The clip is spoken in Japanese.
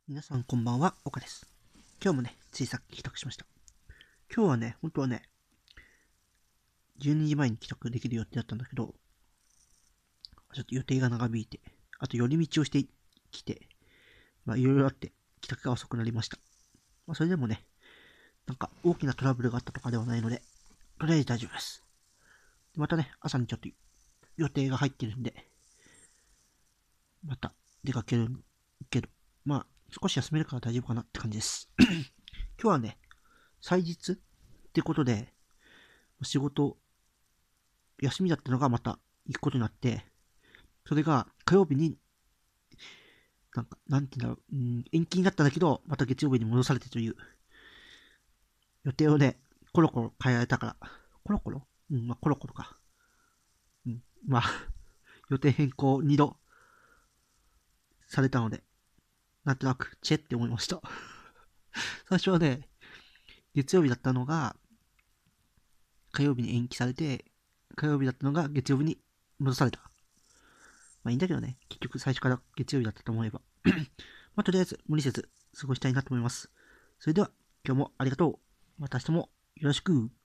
皆さんこんばんは、岡です。今日もね、ついさっき帰宅しました。今日はね、本当はね、12時前に帰宅できる予定だったんだけど、ちょっと予定が長引いて、あと寄り道をしてきて、いろいろあって帰宅が遅くなりました。それでもね、なんか大きなトラブルがあったとかではないので、とりあえず大丈夫です。またね、朝にちょっと予定が入ってるんで、また出かけるけど、少し休めるから大丈夫かなって感じです。今日はね、祭日ってことで、仕事休みだったのがまた行くことになって、それが火曜日に、なんて言うんだろう、延期になったんだけど、また月曜日に戻されてという予定をね、コロコロ変えられたから、コロコロコロコロか。うん、予定変更2度されたので、なんとなく、チェって思いました。最初はね、月曜日だったのが、火曜日に延期されて、火曜日だったのが月曜日に戻された。いいんだけどね、結局最初から月曜日だったと思えば。とりあえず無理せず過ごしたいなと思います。それでは今日もありがとう。また明日もよろしく。